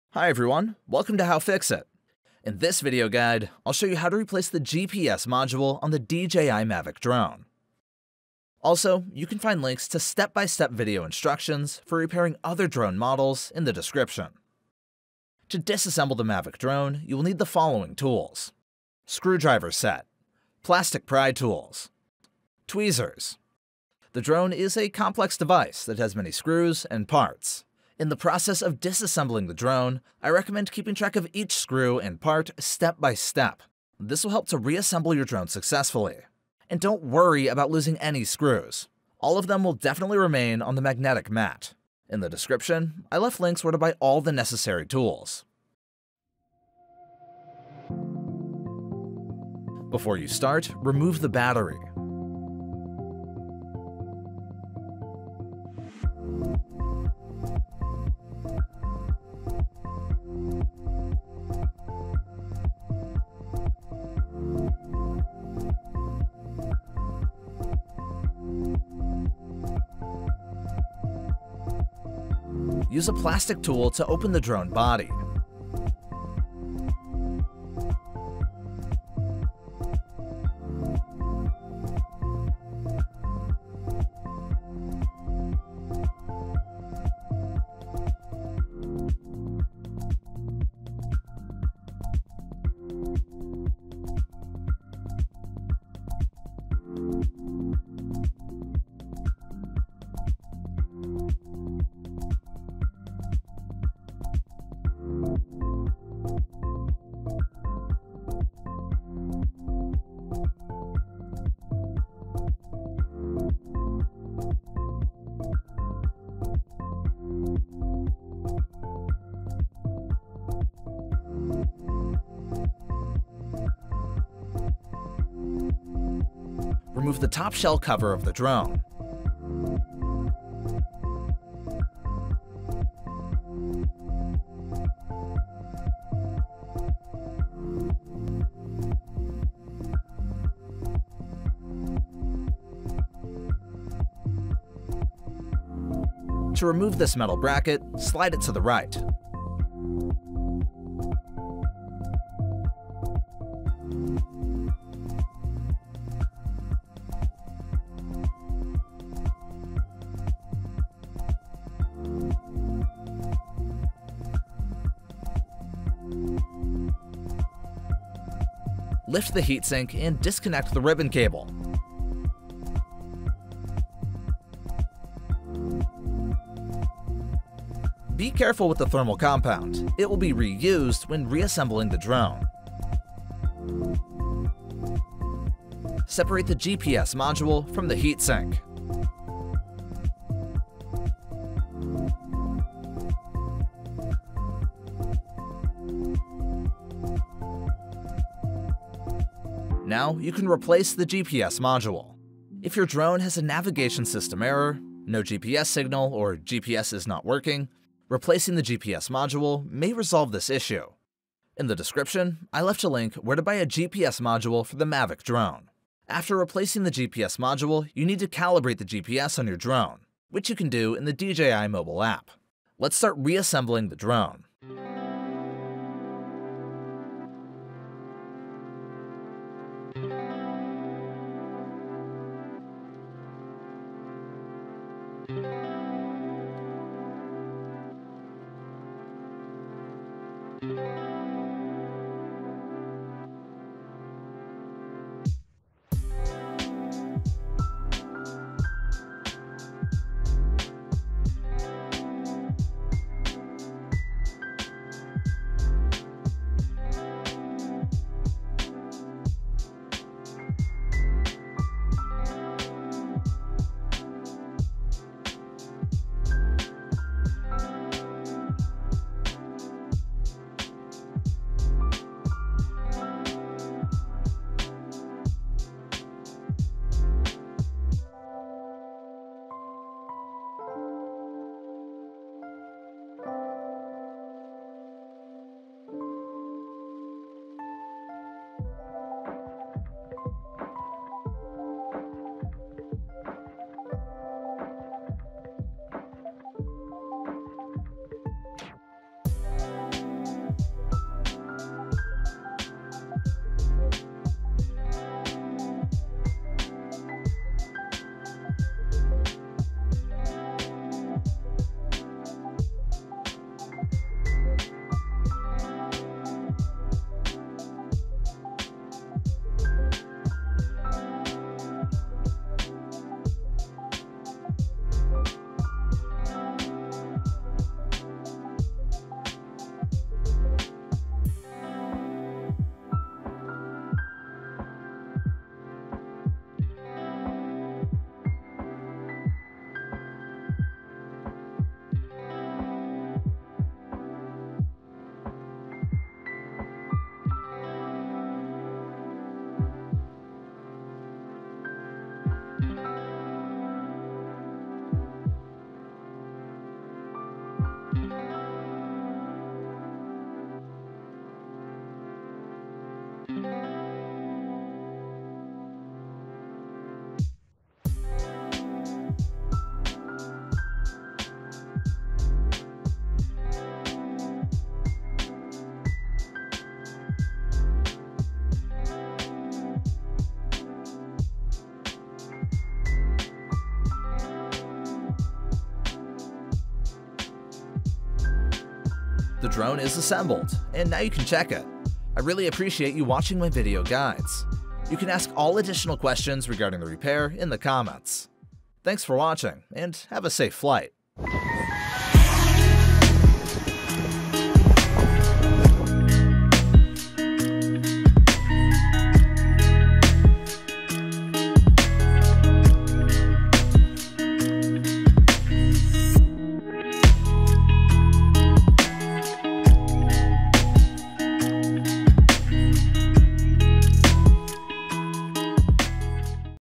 Hi everyone, welcome to How-FixIT. In this video guide, I'll show you how to replace the GPS module on the DJI Mavic drone. Also, you can find links to step-by-step video instructions for repairing other drone models in the description. To disassemble the Mavic drone, you will need the following tools: screwdriver set, plastic pry tools, tweezers. The drone is a complex device that has many screws and parts. In the process of disassembling the drone, I recommend keeping track of each screw and part step by step. This will help to reassemble your drone successfully. And don't worry about losing any screws. All of them will definitely remain on the magnetic mat. In the description, I left links where to buy all the necessary tools. Before you start, remove the battery. Use a plastic tool to open the drone body. Remove the top shell cover of the drone. To remove this metal bracket, slide it to the right. Lift the heatsink and disconnect the ribbon cable. Be careful with the thermal compound. It will be reused when reassembling the drone. Separate the GPS module from the heatsink. Now you can replace the GPS module. If your drone has a navigation system error, no GPS signal, or GPS is not working, replacing the GPS module may resolve this issue. In the description, I left a link where to buy a GPS module for the Mavic drone. After replacing the GPS module, you need to calibrate the GPS on your drone, which you can do in the DJI mobile app. Let's start reassembling the drone. The drone is assembled, and now you can check it. I really appreciate you watching my video guides. You can ask all additional questions regarding the repair in the comments. Thanks for watching, and have a safe flight.